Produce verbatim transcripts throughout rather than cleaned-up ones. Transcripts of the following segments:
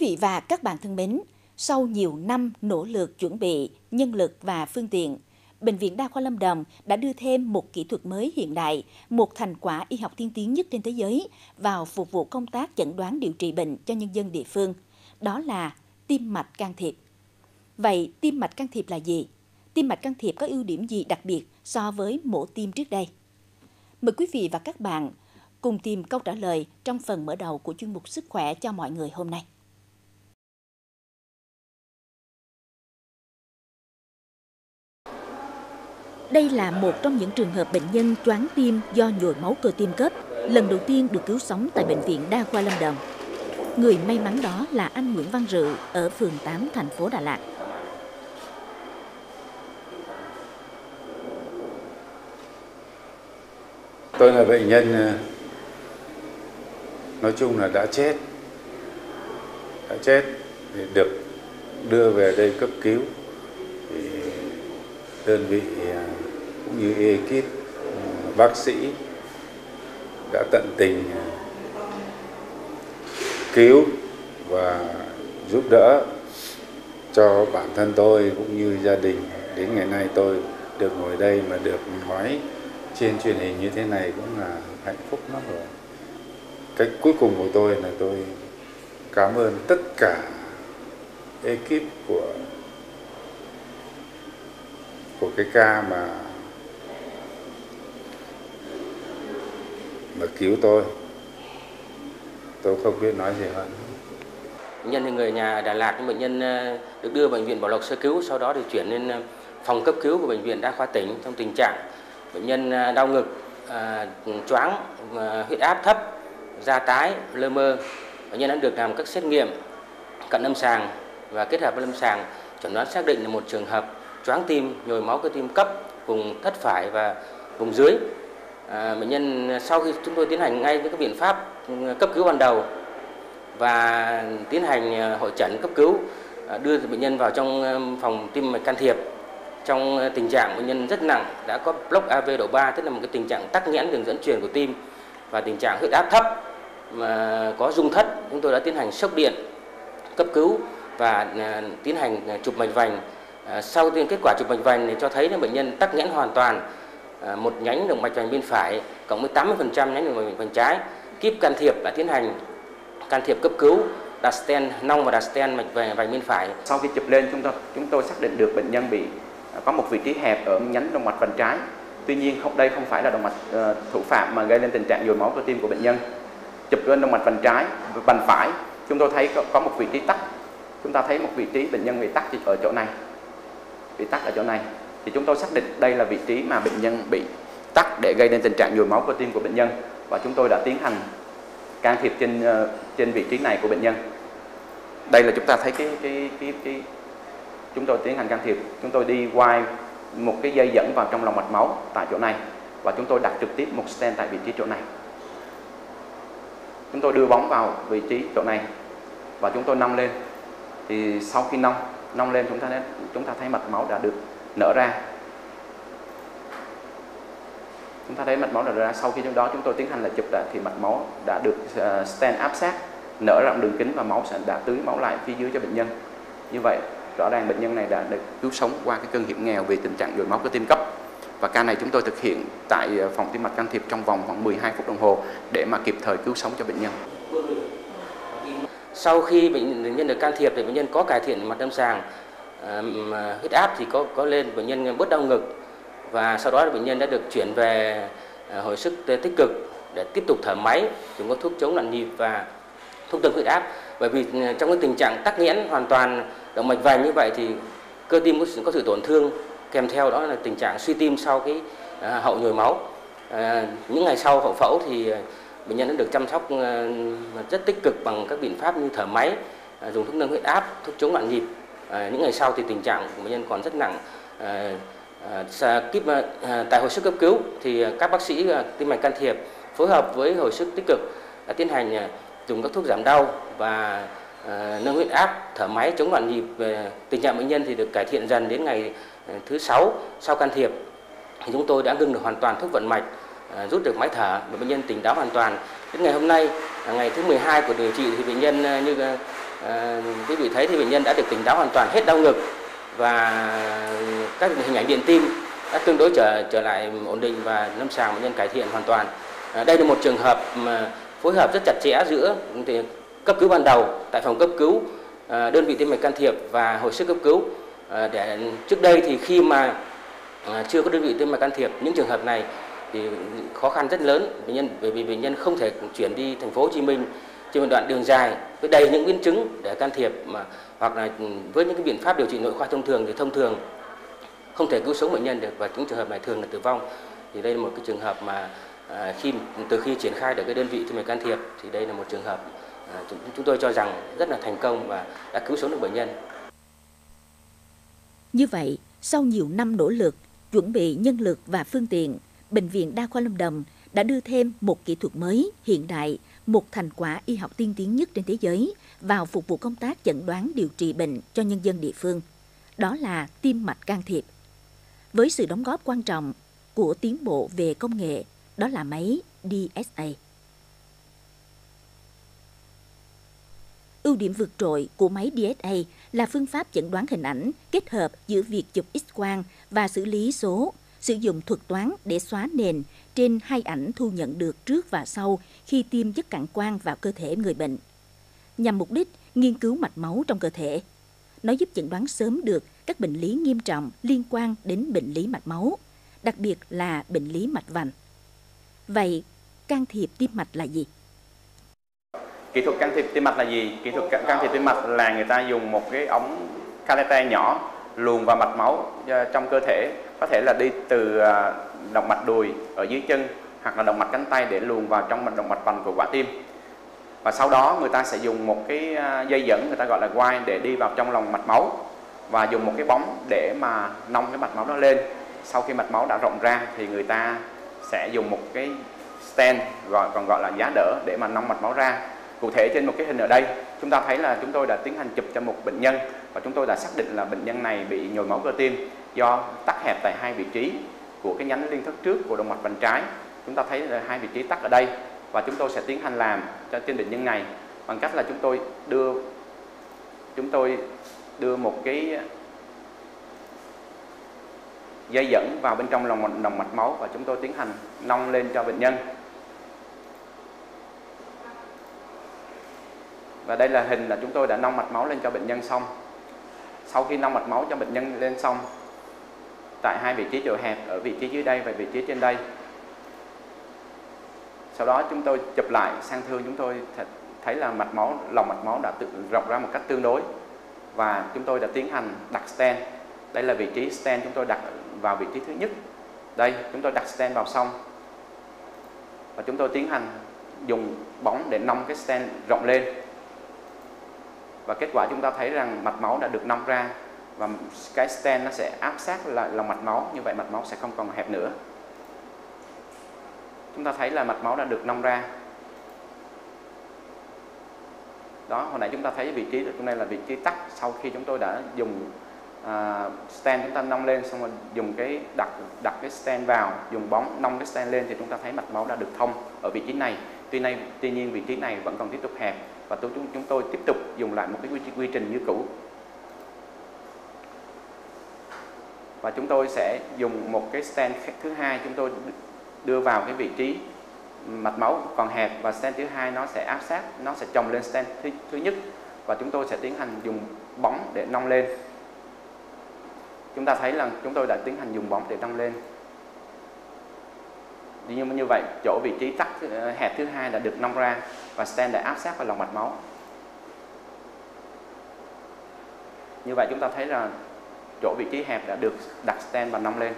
vị và các bạn thân mến, sau nhiều năm nỗ lực chuẩn bị nhân lực và phương tiện, Bệnh viện Đa khoa Lâm Đồng đã đưa thêm một kỹ thuật mới hiện đại, một thành quả y học tiên tiến nhất trên thế giới vào phục vụ công tác chẩn đoán điều trị bệnh cho nhân dân địa phương. Đó là tim mạch can thiệp. Vậy tim mạch can thiệp là gì? Tim mạch can thiệp có ưu điểm gì đặc biệt so với mổ tim trước đây? Mời quý vị và các bạn cùng tìm câu trả lời trong phần mở đầu của chuyên mục Sức khỏe cho mọi người hôm nay. Đây là một trong những trường hợp bệnh nhân choáng tim do nhồi máu cơ tim cấp, lần đầu tiên được cứu sống tại Bệnh viện Đa khoa Lâm Đồng. Người may mắn đó là anh Nguyễn Văn Rự ở phường tám, thành phố Đà Lạt. Tôi là bệnh nhân nói chung là đã chết, đã chết thì được đưa về đây cấp cứu. Thì đơn vị cũng như ekip bác sĩ đã tận tình cứu và giúp đỡ cho bản thân tôi cũng như gia đình. Đến ngày nay tôi được ngồi đây mà được nói trên truyền hình như thế này cũng là hạnh phúc lắm rồi. Cái cuối cùng của tôi là tôi cảm ơn tất cả ekip của của cái ca mà mà cứu tôi. Tôi không biết nói gì hơn. Bệnh nhân thì người nhà Đà Lạt, bệnh nhân được đưa bệnh viện Bảo Lộc sơ cứu, sau đó thì chuyển lên phòng cấp cứu của bệnh viện Đa khoa tỉnh trong tình trạng bệnh nhân đau ngực, choáng, huyết áp thấp, da tái, lơ mơ. Bệnh nhân đã được làm các xét nghiệm cận lâm sàng và kết hợp với lâm sàng chẩn đoán xác định là một trường hợp choáng tim, nhồi máu cơ tim cấp vùng thất phải và vùng dưới. À, bệnh nhân sau khi chúng tôi tiến hành ngay các biện pháp cấp cứu ban đầu và tiến hành hội chẩn cấp cứu, đưa bệnh nhân vào trong phòng tim mạch can thiệp trong tình trạng bệnh nhân rất nặng, đã có block a vê độ ba, tức là một cái tình trạng tắc nghẽn đường dẫn truyền của tim và tình trạng huyết áp thấp mà có rung thất. Chúng tôi đã tiến hành sốc điện cấp cứu và tiến hành chụp mạch vành. Sau khi kết quả chụp mạch vành thì cho thấy là bệnh nhân tắc nghẽn hoàn toàn một nhánh động mạch vành bên phải cộng với tám mươi phần trăm nhánh động mạch vành trái. Kíp can thiệp đã tiến hành can thiệp cấp cứu, đặt stent nong và đặt stent mạch vành, vành bên phải. Sau khi chụp lên, chúng tôi chúng tôi xác định được bệnh nhân bị có một vị trí hẹp ở nhánh động mạch vành trái. Tuy nhiên không đây không phải là động mạch uh, thủ phạm mà gây nên tình trạng nhồi máu cơ tim của bệnh nhân. Chụp lên động mạch vành trái, vành phải, chúng tôi thấy có, có một vị trí tắc. Chúng ta thấy một vị trí bệnh nhân bị tắc ở chỗ này, bị tắc ở chỗ này. Thì chúng tôi xác định đây là vị trí mà bệnh nhân bị tắc để gây nên tình trạng nhồi máu cơ tim của bệnh nhân, và chúng tôi đã tiến hành can thiệp trên uh, trên vị trí này của bệnh nhân. Đây là chúng ta thấy cái cái cái, cái chúng tôi tiến hành can thiệp. Chúng tôi đi quay một cái dây dẫn vào trong lòng mạch máu tại chỗ này và chúng tôi đặt trực tiếp một stent tại vị trí chỗ này. Chúng tôi đưa bóng vào vị trí chỗ này và chúng tôi nong lên. Thì sau khi nong nong lên chúng ta thấy, chúng ta thấy mạch máu đã được nở ra. Chúng ta thấy mạch máu nở ra. Sau khi đó chúng tôi tiến hành là chụp lại thì mạch máu đã được uh, stent áp sát, nở rộng đường kính và máu sẽ đã tưới máu lại phía dưới cho bệnh nhân. Như vậy rõ ràng bệnh nhân này đã được cứu sống qua cái cơn hiểm nghèo vì tình trạng nhồi máu cơ tim cấp. Và ca này chúng tôi thực hiện tại phòng tim mạch can thiệp trong vòng khoảng mười hai phút đồng hồ để mà kịp thời cứu sống cho bệnh nhân. Sau khi bệnh nhân được can thiệp thì bệnh nhân có cải thiện mặt lâm sàng, à, huyết áp thì có có lên, bệnh nhân bớt đau ngực và sau đó bệnh nhân đã được chuyển về à, hồi sức tích cực để tiếp tục thở máy, dùng các thuốc chống loạn nhịp và thuốc tăng huyết áp. Bởi vì trong cái tình trạng tắc nghẽn hoàn toàn động mạch vành như vậy thì cơ tim có, có sự tổn thương, kèm theo đó là tình trạng suy tim sau cái à, hậu nhồi máu. À, những ngày sau hậu phẫu thì bệnh nhân đã được chăm sóc à, rất tích cực bằng các biện pháp như thở máy, à, dùng thuốc nâng huyết áp, thuốc chống loạn nhịp. À, những ngày sau thì tình trạng của bệnh nhân còn rất nặng. À, à, kíp, à, tại hồi sức cấp cứu thì các bác sĩ à, tim mạch can thiệp phối hợp với hồi sức tích cực đã tiến hành à, dùng các thuốc giảm đau và à, nâng huyết áp, thở máy, chống loạn nhịp. Về tình trạng bệnh nhân thì được cải thiện dần. Đến ngày thứ sáu sau can thiệp thì chúng tôi đã ngừng được hoàn toàn thuốc vận mạch, à, rút được máy thở và bệnh nhân tỉnh táo hoàn toàn. Đến ngày hôm nay, ngày thứ mười hai của điều trị thì bệnh nhân như À, quý vị thấy thì bệnh nhân đã được tỉnh táo hoàn toàn, hết đau ngực và các hình ảnh điện tim đã tương đối trở trở lại ổn định và lâm sàng bệnh nhân cải thiện hoàn toàn. À, đây là một trường hợp mà phối hợp rất chặt chẽ giữa cấp cứu ban đầu tại phòng cấp cứu, à, đơn vị tim mạch can thiệp và hồi sức cấp cứu. À, để trước đây thì khi mà à, chưa có đơn vị tim mạch can thiệp, những trường hợp này thì khó khăn rất lớn bệnh nhân, bởi vì bệnh nhân không thể chuyển đi thành phố Hồ Chí Minh trên một đoạn đường dài với đầy những biến chứng để can thiệp, mà hoặc là với những cái biện pháp điều trị nội khoa thông thường thì thông thường không thể cứu sống bệnh nhân được, và những trường hợp này thường là tử vong. Thì đây là một cái trường hợp mà à, khi từ khi triển khai được cái đơn vị tim mạch can thiệp thì đây là một trường hợp à, chúng, chúng tôi cho rằng rất là thành công và đã cứu sống được bệnh nhân. Như vậy, sau nhiều năm nỗ lực, chuẩn bị nhân lực và phương tiện, Bệnh viện Đa khoa Lâm Đồng đã đưa thêm một kỹ thuật mới, hiện đại, một thành quả y học tiên tiến nhất trên thế giới vào phục vụ công tác chẩn đoán điều trị bệnh cho nhân dân địa phương. Đó là tim mạch can thiệp. Với sự đóng góp quan trọng của tiến bộ về công nghệ, đó là máy đê ét a. Ưu điểm vượt trội của máy đê ét a là phương pháp chẩn đoán hình ảnh kết hợp giữa việc chụp X-quang và xử lý số, sử dụng thuật toán để xóa nền trên hai ảnh thu nhận được trước và sau khi tiêm chất cản quang vào cơ thể người bệnh, nhằm mục đích nghiên cứu mạch máu trong cơ thể. Nó giúp chẩn đoán sớm được các bệnh lý nghiêm trọng liên quan đến bệnh lý mạch máu, đặc biệt là bệnh lý mạch vành. Vậy, can thiệp tim mạch là gì? Kỹ thuật can thiệp tim mạch là gì? Kỹ thuật can thiệp tim mạch là người ta dùng một cái ống catheter nhỏ luồn vào mạch máu trong cơ thể, có thể là đi từ động mạch đùi ở dưới chân hoặc là động mạch cánh tay để luồn vào trong động mạch vành của quả tim. Và sau đó người ta sẽ dùng một cái dây dẫn, người ta gọi là wire, để đi vào trong lòng mạch máu và dùng một cái bóng để mà nong cái mạch máu đó lên. Sau khi mạch máu đã rộng ra thì người ta sẽ dùng một cái stent, gọi còn gọi là giá đỡ, để mà nong mạch máu ra. Cụ thể trên một cái hình ở đây, chúng ta thấy là chúng tôi đã tiến hành chụp cho một bệnh nhân và chúng tôi đã xác định là bệnh nhân này bị nhồi máu cơ tim do tắc hẹp tại hai vị trí của cái nhánh liên thất trước của động mạch vành trái. Chúng ta thấy là hai vị trí tắc ở đây, và chúng tôi sẽ tiến hành làm cho trên bệnh nhân này bằng cách là chúng tôi đưa chúng tôi đưa một cái dây dẫn vào bên trong lòng động mạch máu và chúng tôi tiến hành nong lên cho bệnh nhân. Và đây là hình là chúng tôi đã nong mạch máu lên cho bệnh nhân xong. Sau khi nong mạch máu cho bệnh nhân lên xong, tại hai vị trí chợ hẹp ở vị trí dưới đây và vị trí trên đây, sau đó chúng tôi chụp lại sang thương, chúng tôi thấy là mạch máu, lòng mạch máu đã tự rộng ra một cách tương đối, và chúng tôi đã tiến hành đặt stent. Đây là vị trí stent chúng tôi đặt vào vị trí thứ nhất. Đây, chúng tôi đặt stent vào xong và chúng tôi tiến hành dùng bóng để nong cái stent rộng lên. Và kết quả chúng ta thấy rằng mạch máu đã được nong ra và cái stent nó sẽ áp sát lại lòng mạch máu, như vậy mạch máu sẽ không còn hẹp nữa. Chúng ta thấy là mạch máu đã được nong ra. Đó, hồi nãy chúng ta thấy vị trí trong đây là vị trí tắc. Sau khi chúng tôi đã dùng uh, stent chúng ta nong lên, xong rồi dùng cái đặt đặt cái stent vào, dùng bóng nong cái stent lên, thì chúng ta thấy mạch máu đã được thông ở vị trí này. Tuy này, tuy nhiên vị trí này vẫn còn tiếp tục hẹp, và tôi, chúng, chúng tôi tiếp tục dùng lại một cái quy, quy trình như cũ. Và chúng tôi sẽ dùng một cái stent thứ hai, chúng tôi đưa vào cái vị trí mạch máu còn hẹp, và stent thứ hai nó sẽ áp sát, nó sẽ chồng lên stent thứ, thứ nhất, và chúng tôi sẽ tiến hành dùng bóng để nong lên. Chúng ta thấy là chúng tôi đã tiến hành dùng bóng để nong lên. Nhưng như vậy, chỗ vị trí tắc hẹp thứ hai đã được nong ra và stent đã áp sát vào lòng mạch máu. Như vậy chúng ta thấy là chỗ vị trí hẹp đã được đặt stent và nong lên.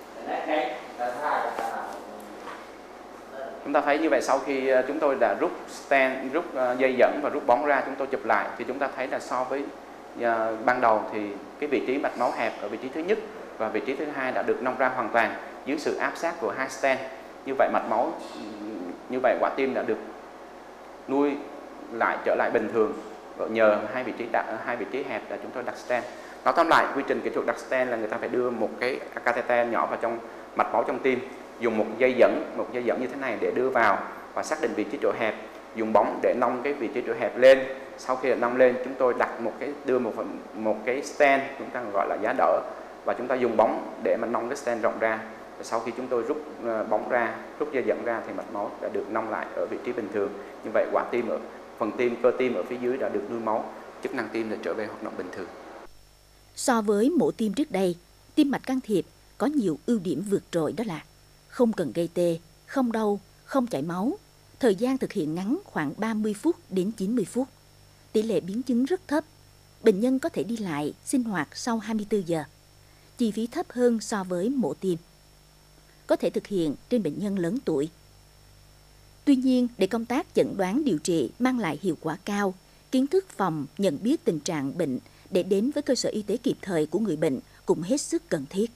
Chúng ta thấy như vậy, sau khi chúng tôi đã rút stent, rút dây dẫn và rút bóng ra, chúng tôi chụp lại thì chúng ta thấy là so với uh, ban đầu thì cái vị trí mạch máu hẹp ở vị trí thứ nhất và vị trí thứ hai đã được nong ra hoàn toàn dưới sự áp sát của hai stent. Như vậy mạch máu, như vậy quả tim đã được nuôi lại trở lại bình thường nhờ hai vị trí đặt, hai vị trí hẹp là chúng tôi đặt stent. Nói tóm lại, quy trình kỹ thuật đặt stent là người ta phải đưa một cái catheter nhỏ vào trong mạch máu trong tim, dùng một dây dẫn, một dây dẫn như thế này để đưa vào và xác định vị trí chỗ hẹp. dùng bóng để nâng cái vị trí trữ hẹp lên. Sau khi nâng lên, chúng tôi đặt một cái đưa một một cái stand, chúng ta gọi là giá đỡ, và chúng ta dùng bóng để mà nâng cái stand rộng ra. Và sau khi chúng tôi rút bóng ra, rút dây dẫn ra thì mạch máu đã được nâng lại ở vị trí bình thường. Như vậy quả tim ở phần tim, cơ tim ở phía dưới đã được nuôi máu, chức năng tim đã trở về hoạt động bình thường. So với mổ tim trước đây, tim mạch can thiệp có nhiều ưu điểm vượt trội, đó là không cần gây tê, không đau, không chảy máu, thời gian thực hiện ngắn khoảng ba mươi phút đến chín mươi phút, tỷ lệ biến chứng rất thấp, bệnh nhân có thể đi lại, sinh hoạt sau hai mươi tư giờ, chi phí thấp hơn so với mổ tim, có thể thực hiện trên bệnh nhân lớn tuổi. Tuy nhiên, để công tác chẩn đoán điều trị mang lại hiệu quả cao, kiến thức phòng nhận biết tình trạng bệnh để đến với cơ sở y tế kịp thời của người bệnh cũng hết sức cần thiết.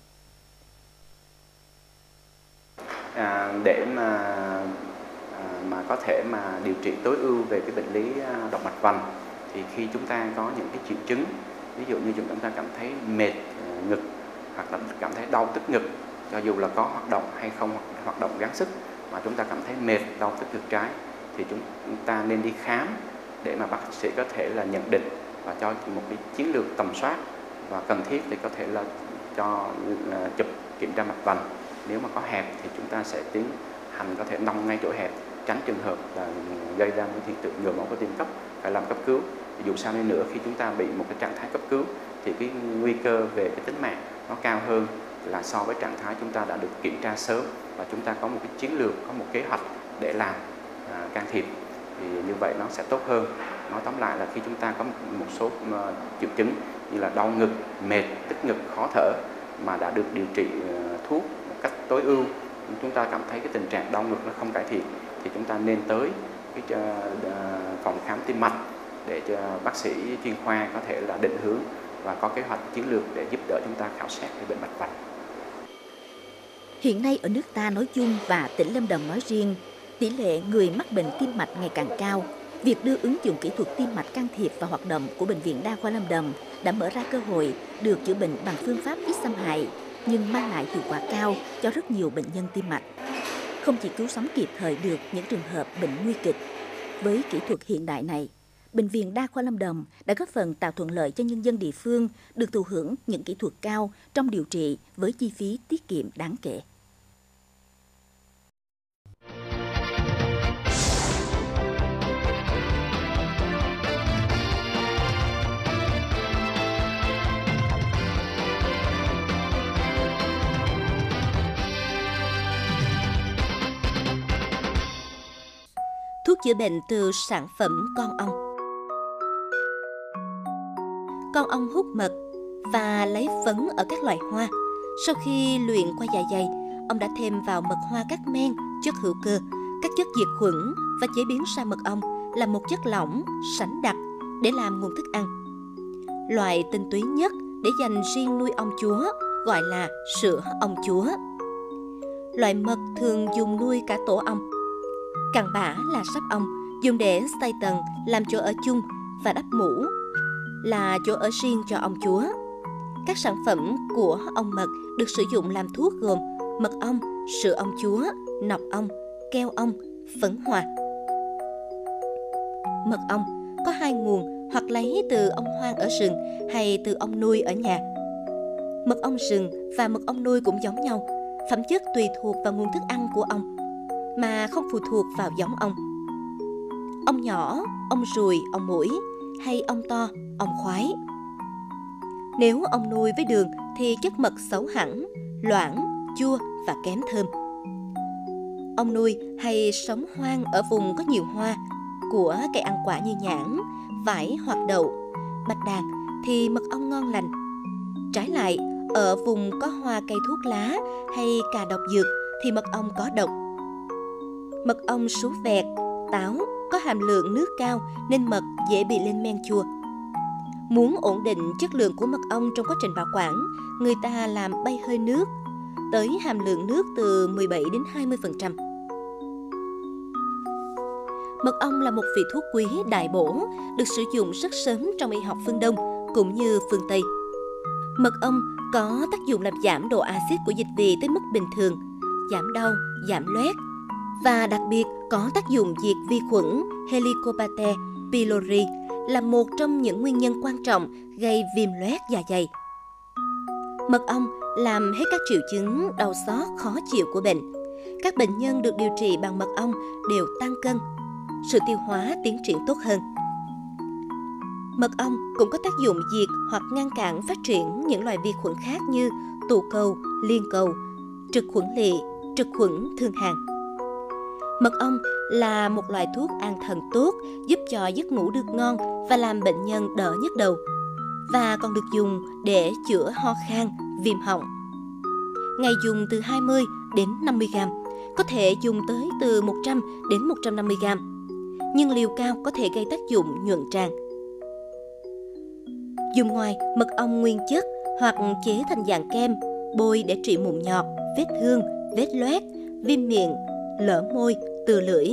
À, để mà à, mà có thể mà điều trị tối ưu về cái bệnh lý động mạch vành, thì khi chúng ta có những cái triệu chứng, ví dụ như chúng ta cảm thấy mệt ngực hoặc là cảm thấy đau tức ngực, cho dù là có hoạt động hay không hoạt động gắng sức, mà chúng ta cảm thấy mệt, đau tức ngực trái, thì chúng ta nên đi khám để mà bác sĩ có thể là nhận định và cho một cái chiến lược tầm soát, và cần thiết thì có thể là cho là chụp kiểm tra mạch vành. Nếu mà có hẹp thì chúng ta sẽ tiến hành có thể nâng ngay chỗ hẹp, tránh trường hợp là gây ra những hiện tượng nhồi máu cơ tim cấp, phải làm cấp cứu. Dù sao đi nữa, khi chúng ta bị một cái trạng thái cấp cứu thì cái nguy cơ về cái tính mạng nó cao hơn là so với trạng thái chúng ta đã được kiểm tra sớm và chúng ta có một cái chiến lược, có một kế hoạch để làm à, can thiệp, thì như vậy nó sẽ tốt hơn. Nói tóm lại là khi chúng ta có một số uh, triệu chứng như là đau ngực, mệt, tức ngực, khó thở mà đã được điều trị uh, thuốc một cách tối ưu, chúng ta cảm thấy cái tình trạng đau ngực nó không cải thiện, thì chúng ta nên tới cái uh, phòng khám tim mạch để cho bác sĩ chuyên khoa có thể là định hướng và có kế hoạch chiến lược để giúp đỡ chúng ta khảo sát về bệnh mạch vành. Hiện nay ở nước ta nói chung và tỉnh Lâm Đồng nói riêng, tỷ lệ người mắc bệnh tim mạch ngày càng cao. Việc đưa ứng dụng kỹ thuật tim mạch can thiệp vào hoạt động của Bệnh viện Đa khoa Lâm Đồng đã mở ra cơ hội được chữa bệnh bằng phương pháp ít xâm hại, nhưng mang lại hiệu quả cao cho rất nhiều bệnh nhân tim mạch. Không chỉ cứu sống kịp thời được những trường hợp bệnh nguy kịch, với kỹ thuật hiện đại này, Bệnh viện Đa khoa Lâm Đồng đã góp phần tạo thuận lợi cho nhân dân địa phương được thụ hưởng những kỹ thuật cao trong điều trị với chi phí tiết kiệm đáng kể. Thuốc chữa bệnh từ sản phẩm con ong. Con ong hút mật và lấy phấn ở các loại hoa. Sau khi luyện qua dạ dày, ông đã thêm vào mật hoa các men, chất hữu cơ, các chất diệt khuẩn và chế biến ra mật ong là một chất lỏng, sánh đặc để làm nguồn thức ăn. Loại tinh túy nhất để dành riêng nuôi ong chúa gọi là sữa ong chúa. Loại mật thường dùng nuôi cả tổ ong. Cặn bã là sáp ong, dùng để xây tầng làm chỗ ở chung, và đắp mũ là chỗ ở riêng cho ong chúa. Các sản phẩm của ong mật được sử dụng làm thuốc gồm mật ong, sữa ong chúa, nọc ong, keo ong, phấn hoa. Mật ong có hai nguồn, hoặc lấy từ ong hoang ở rừng hay từ ong nuôi ở nhà. Mật ong rừng và mật ong nuôi cũng giống nhau, phẩm chất tùy thuộc vào nguồn thức ăn của ong mà không phụ thuộc vào giống ong. Ong nhỏ, ong ruồi, ong muỗi hay ong to, ong khoái. Nếu ong nuôi với đường thì chất mật xấu hẳn, loãng, chua và kém thơm. Ong nuôi hay sống hoang ở vùng có nhiều hoa của cây ăn quả như nhãn, vải hoặc đậu, bạch đàn thì mật ong ngon lành. Trái lại, ở vùng có hoa cây thuốc lá hay cà độc dược thì mật ong có độc. Mật ong sú vẹt, táo có hàm lượng nước cao nên mật dễ bị lên men chua. Muốn ổn định chất lượng của mật ong trong quá trình bảo quản, người ta làm bay hơi nước tới hàm lượng nước từ mười bảy đến hai mươi phần trăm. Mật ong là một vị thuốc quý đại bổ, được sử dụng rất sớm trong y học phương Đông cũng như phương Tây. Mật ong có tác dụng làm giảm độ axit của dịch vị tới mức bình thường, giảm đau, giảm loét, và đặc biệt có tác dụng diệt vi khuẩn Helicobacter pylori, là một trong những nguyên nhân quan trọng gây viêm loét dạ dày. Mật ong làm hết các triệu chứng đau xót khó chịu của bệnh. Các bệnh nhân được điều trị bằng mật ong đều tăng cân, sự tiêu hóa tiến triển tốt hơn. Mật ong cũng có tác dụng diệt hoặc ngăn cản phát triển những loài vi khuẩn khác như tụ cầu, liên cầu, trực khuẩn lỵ, trực khuẩn thương hàn. Mật ong là một loại thuốc an thần tốt, giúp cho giấc ngủ được ngon và làm bệnh nhân đỡ nhức đầu, và còn được dùng để chữa ho khan, viêm họng. Ngày dùng từ hai mươi đến năm mươi gam, có thể dùng tới từ một trăm đến một trăm năm mươi gam, nhưng liều cao có thể gây tác dụng nhuận tràng. Dùng ngoài mật ong nguyên chất hoặc chế thành dạng kem, bôi để trị mụn nhọt, vết thương, vết loét, viêm miệng, lở môi, từ lưỡi.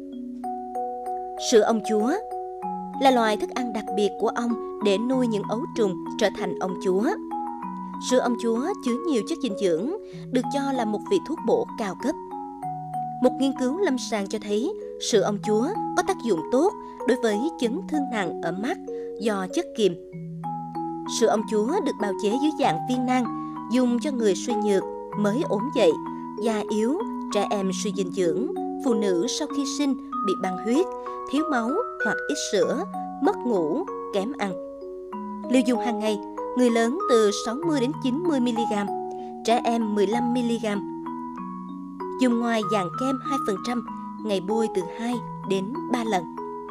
Sữa ong chúa là loại thức ăn đặc biệt của ong để nuôi những ấu trùng trở thành ong chúa. Sữa ong chúa chứa nhiều chất dinh dưỡng, được cho là một vị thuốc bổ cao cấp. Một nghiên cứu lâm sàng cho thấy sữa ong chúa có tác dụng tốt đối với chấn thương nặng ở mắt do chất kiềm. Sữa ong chúa được bào chế dưới dạng viên nang, dùng cho người suy nhược, mới ốm dậy, da yếu, trẻ em suy dinh dưỡng, phụ nữ sau khi sinh bị băng huyết, thiếu máu hoặc ít sữa, mất ngủ, kém ăn. Liều dùng hàng ngày, người lớn từ sáu mươi đến chín mươi mi-li-gam, trẻ em mười lăm mi-li-gam. Dùng ngoài dạng kem hai phần trăm, ngày bôi từ hai đến ba lần.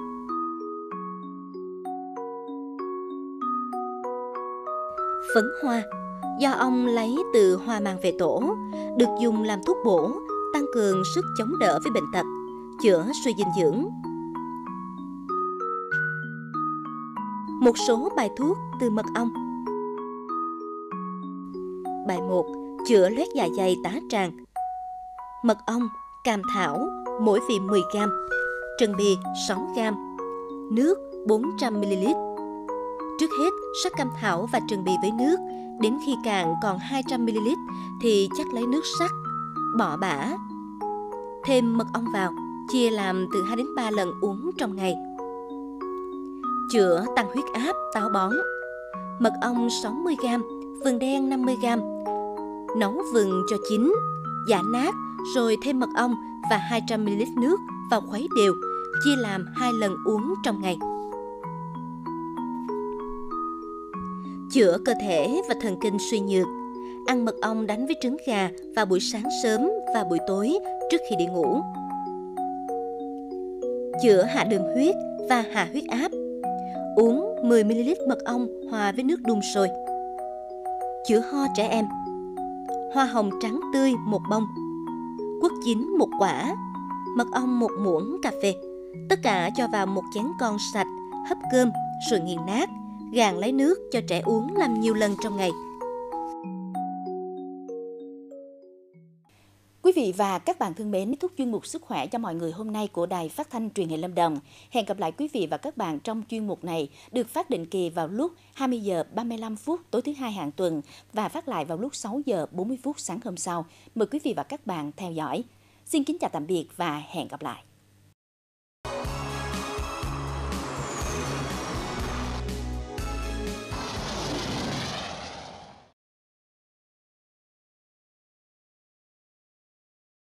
Phấn hoa do ong lấy từ hoa mang về tổ, được dùng làm thuốc bổ, tăng cường sức chống đỡ với bệnh tật, chữa suy dinh dưỡng. Một số bài thuốc từ mật ong. Bài một. Chữa loét dạ dày tá tràng. Mật ong, cam thảo, mỗi vị mười gam, trần bì sáu gam, nước bốn trăm mi-li-lít. Trước hết, sắc cam thảo và trần bì với nước, đến khi cạn còn hai trăm mi-li-lít thì chắc lấy nước sắc, bỏ bã. Thêm mật ong vào, chia làm từ hai đến ba lần uống trong ngày. Chữa tăng huyết áp, táo bón. Mật ong sáu mươi gam, vừng đen năm mươi gam. Nấu vừng cho chín, giã nát rồi thêm mật ong và hai trăm mi-li-lít nước vào khuấy đều, chia làm hai lần uống trong ngày. Chữa cơ thể và thần kinh suy nhược. Ăn mật ong đánh với trứng gà vào buổi sáng sớm và buổi tối trước khi đi ngủ. Chữa hạ đường huyết và hạ huyết áp. Uống mười mi-li-lít mật ong hòa với nước đun sôi. Chữa ho trẻ em. Hoa hồng trắng tươi một bông, quất chín một quả, mật ong một muỗng cà phê. Tất cả cho vào một chén con sạch, hấp cơm rồi nghiền nát, gạn lấy nước cho trẻ uống làm nhiều lần trong ngày. Quý vị và các bạn thân mến, kết thúc chuyên mục Sức khỏe cho mọi người hôm nay của Đài Phát thanh Truyền hình Lâm Đồng. Hẹn gặp lại quý vị và các bạn trong chuyên mục này được phát định kỳ vào lúc hai mươi giờ ba mươi lăm phút tối thứ hai hàng tuần và phát lại vào lúc sáu giờ bốn mươi phút sáng hôm sau. Mời quý vị và các bạn theo dõi. Xin kính chào tạm biệt và hẹn gặp lại.